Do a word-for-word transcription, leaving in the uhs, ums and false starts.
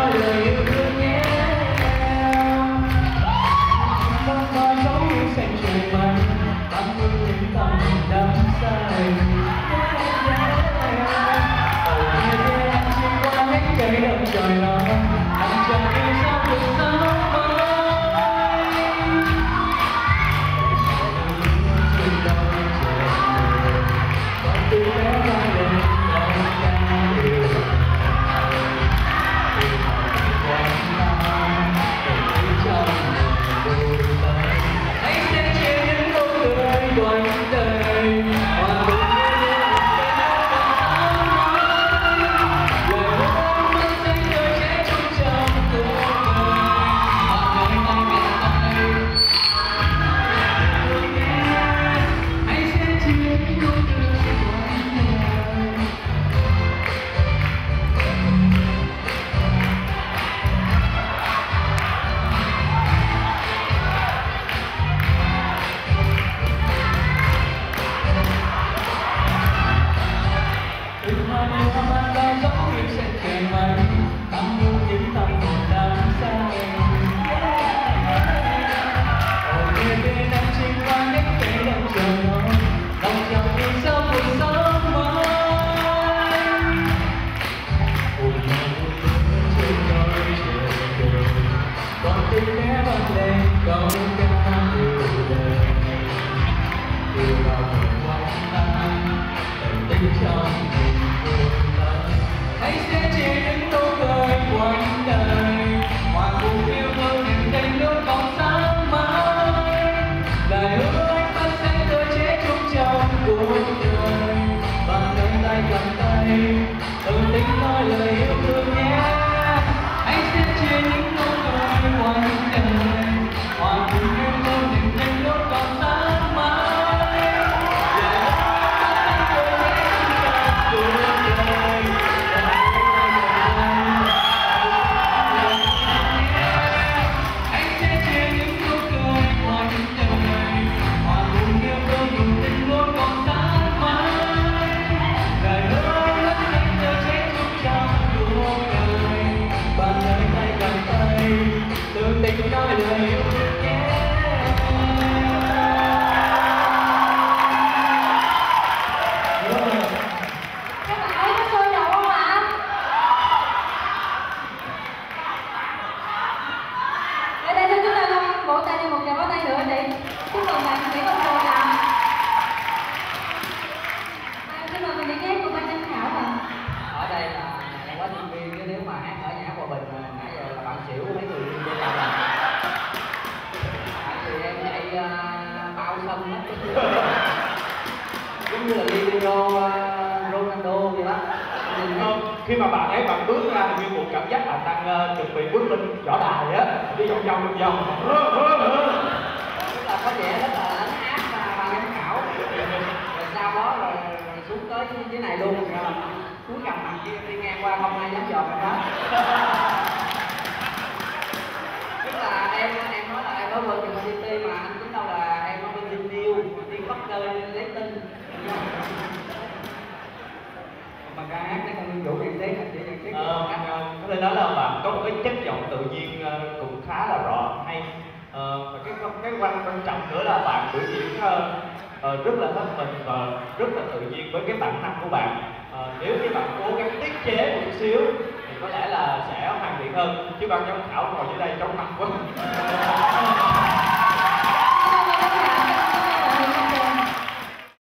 nói lời yêu thương nhé. Bông hoa giống như xanh trời mây, cảm ơn những tâm đắm say. Ở kia kia anh xuyên qua hết cây đậm trời đó, anh chẳng đi sao được sao mới. Trên đôi trời con từ bé ra đời con ca yêu. Hãy sẽ chia những nụ cười quanh đời, hòa cùng nhau lời hôn mắt xanh tươi trẻ trung trong cuộc đời. Họ ngày tay ngày tay hãy sẽ chia những nụ cười quanh đời. Từng hoa yêu hoa ban ra giống như xanh trời mây, cảm ơn những tâm hồn đắm say. Ở kia bên anh xuyên qua những cây đậm trời đó, lòng chẳng vì sao cuộc sống mới. Ôi nhau trên đôi trời đời, con tim bé vang lên câu ca yêu đời. Yêu bao ngày quanh anh, tình tình trong tình cuộc đời. Hãy sẽ chia những nụ cười quanh đời, hòa cùng yêu thương niềm tin nước bóng sáng mãi. Lời hứa anh vẫn sẽ tươi trẻ trung trong cuộc đời, bằng đôi tay cầm tay từ tình nói lời yêu thương nhé. Hãy sẽ chia những nụ cười quanh đời, hòa cùng yêu thương niềm tin nước bóng sáng mãi. Tình nói lời yêu thương nhé. Các bạn thấy nó sôi động không ạ? Để đây cho chúng ta luôn vỗ tay đi, một tràng vỗ tay nữa đi. Chúc mừng bạn Nguyễn Văn Cường ạ. Chúc mừng mình đi ghép của ban giám khảo ạ. Ở đây là quá sinh viên, chứ nếu mà hát ở nhà Hòa Bình nãy giờ là bạn xỉu mấy người đi bên đâu. Tại vì em chạy uh, bao sân hết. Giống như là Livio uh, Ronaldo vậy đó. Không, khi mà bạn ấy bạn bước ra như một cảm giác bạn đang uh, chuẩn bị bước lên võ đài á, đi vòng vòng vòng vòng. Tức là có vẻ rất là lấn áp uh, ban giám khảo. Rồi sau đó rồi, rồi xuống tới cái này luôn. Rồi cuối cầm mặt kia đi ngang qua không ai dám dòm em hết. Tức là em em nói là em ở Virgin City mà anh tính đâu là em ở Virgin New, đi bắt chơi lấy tin. Mà ca hát nó không đủ nhận xét, chỉ nhận xét Ờ, có thể nói là bạn có một cái chất giọng tự nhiên uh, cũng khá là rõ hay. Ờ, và cái cái quan quan trọng nữa là bạn biểu diễn uh, uh, rất là hết mình và rất là tự nhiên với cái bản năng của bạn. Uh, nếu như bạn cố gắng tiết chế một chút xíu thì có lẽ là sẽ hoàn thiện hơn, chứ ban giám khảo ngồi dưới đây chóng mặt quá.